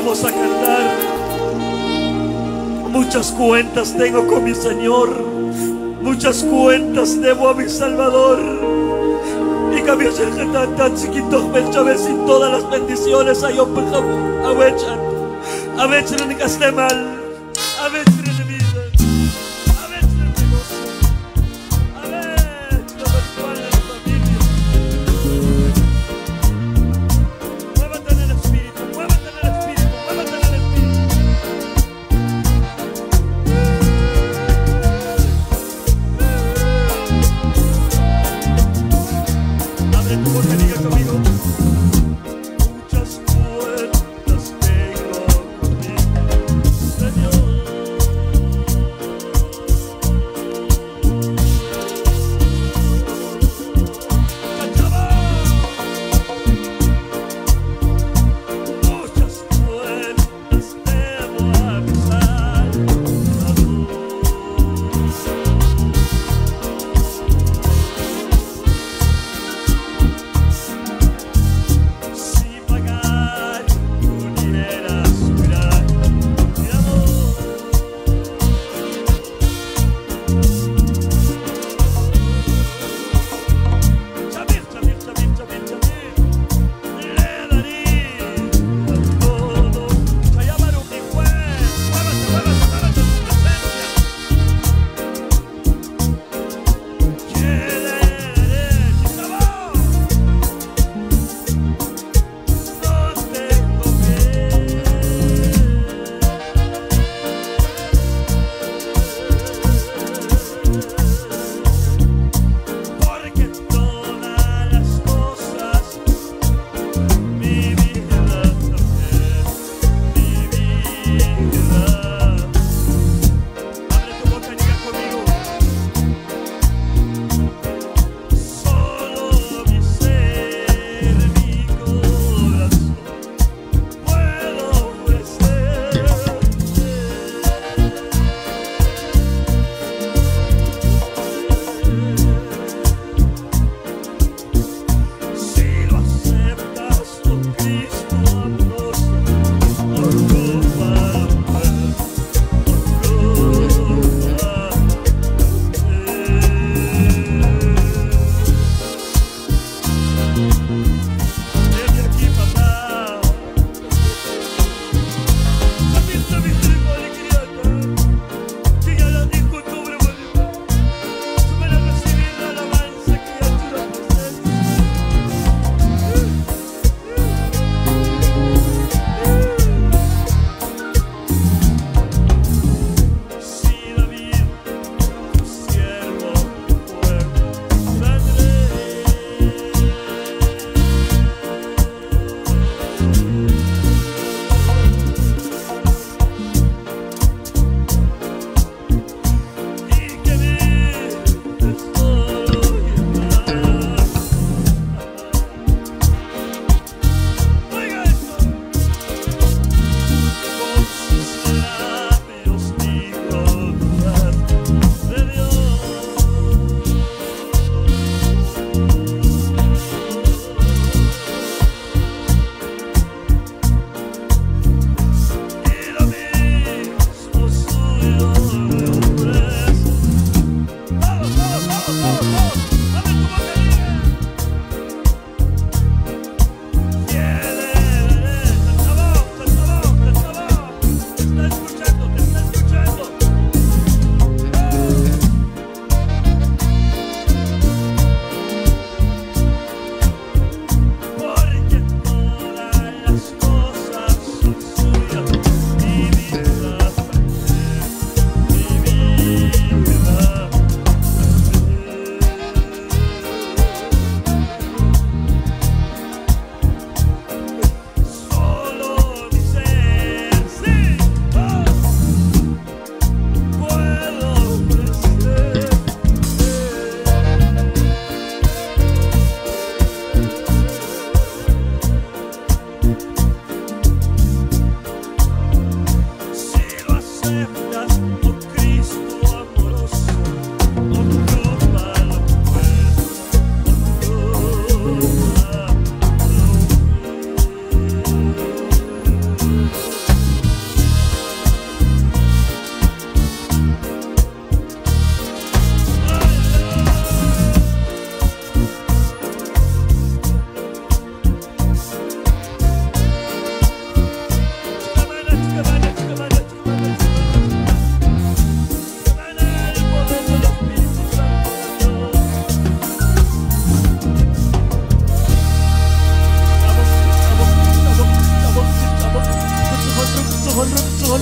vamos a cantar. Muchas cuentas tengo con mi Señor, muchas cuentas debo a mi Salvador. Y cambio tan chiquito, sin todas las bendiciones hay a veces en el mal, a veces en la vida, a veces en el negocio, a veces en la familia. Muévete en el espíritu, muévete en el espíritu, muévete en el espíritu. Abre tu boca y diga conmigo. Muchas cuentas tengo conmigo, Señor. Cachaba. Muchas cuentas debo a mi Salvador.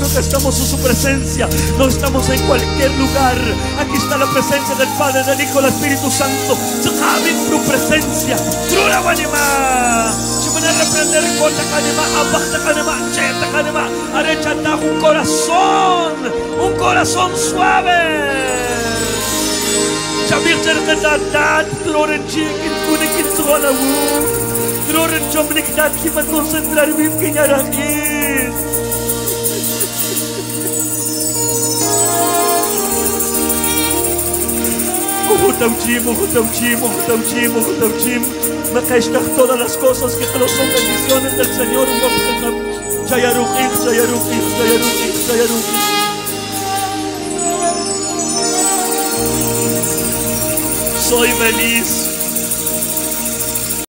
que estamos en su presencia. No estamos en cualquier lugar. Aquí está la presencia del Padre, del Hijo, del Espíritu Santo. En tu presencia. Trura Wanima. Si van a reprender corta canema, abajta canema, cheta canema, arechata un corazón suave. Chabir cercanatat, troren chikin, kunikin sualawu. Troren chomniktat, si man concentrar bim kinyarakin. Jutauchim. Makaishtach todas las cosas que no son bendiciones del Señor. Chayarukich. Soy feliz.